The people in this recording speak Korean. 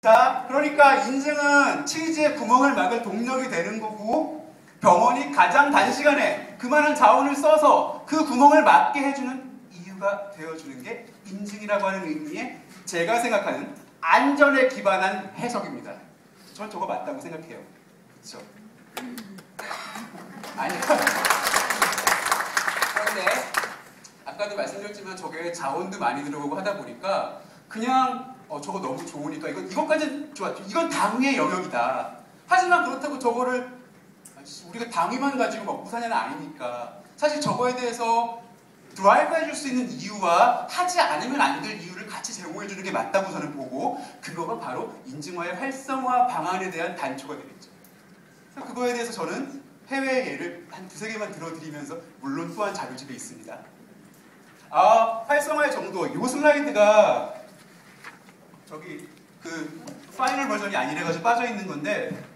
자, 그러니까 인증은 치즈의 구멍을 막을 동력이 되는 거고, 병원이 가장 단시간에 그만한 자원을 써서 그 구멍을 막게 해주는 이유가 되어주는 게 인증이라고 하는 의미의 제가 생각하는 안전에 기반한 해석입니다. 전 저거 맞다고 생각해요. 그렇죠? 아니요. 그런데 아까도 말씀드렸지만 저게 자원도 많이 들어가고 하다 보니까 그냥 저거 너무 좋으니까 이것까지는 좋아. 이건 당위의 영역이다. 하지만 그렇다고 저거를 우리가 당위만 가지고 먹고 사냐는 아니니까 사실 저거에 대해서 드라이브 해줄 수 있는 이유와 하지 않으면 안 될 이유를 같이 제공해주는 게 맞다고 저는 보고, 그거가 바로 인증화의 활성화 방안에 대한 단초가 되겠죠. 그래서 그거에 대해서 저는 해외 예를 한 두세 개만 들어드리면서 물론 또한 자료집에 있습니다. 활성화의 정도. 이 슬라이드가 저기 그 파이널 버전이 아니래가지고 빠져있는 건데,